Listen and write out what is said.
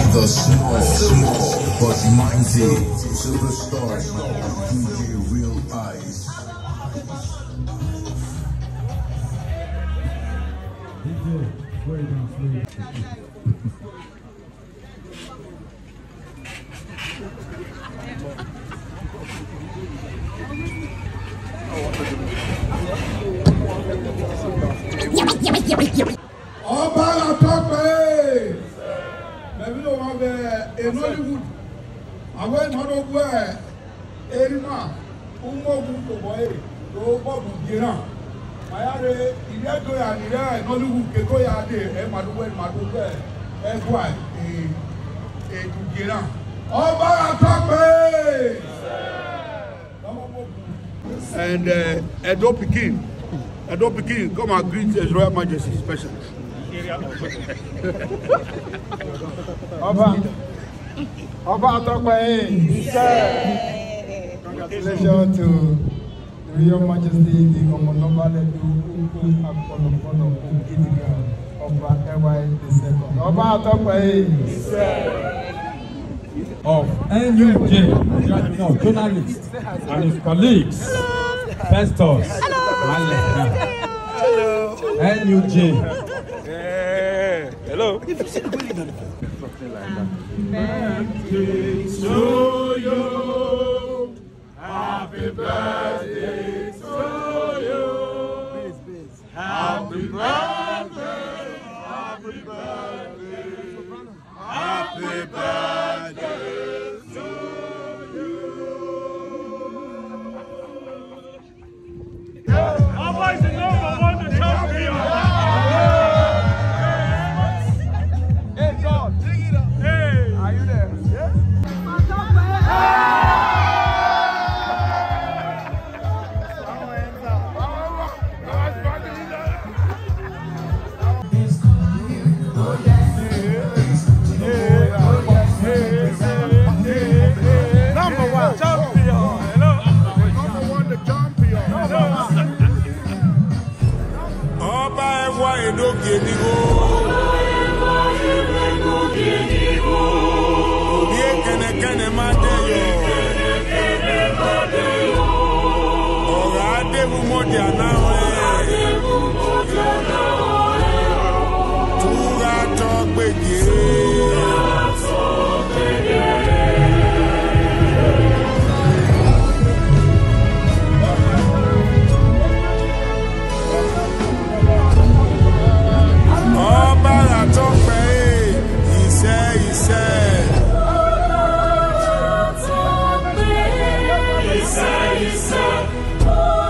The small but mighty superstar DJ Real Eyes. Oba Of Benin. Maybe no one in Hollywood. I went on over Erima, Umo boy, Oba Benin. I had a Idiato and Hollywood Kekoya de Maduwe, F.Y. Gina. Oba Of Benin. And Edo Pekin, come and greet His Royal Majesty special. Oba Of Benin. Congratulations to the Royal Majesty, the Omonobale Oba Ewa II. Oba Of Benin. Of NUJ, journalist, and his colleagues, Festus, Hello. NUJ. Hello. Happy birthday to you. Happy birthday. Happy birthday. Happy birthday to you. Oba is the number one, the champion. Hey, John. Hey. Are you there? Yes. Oh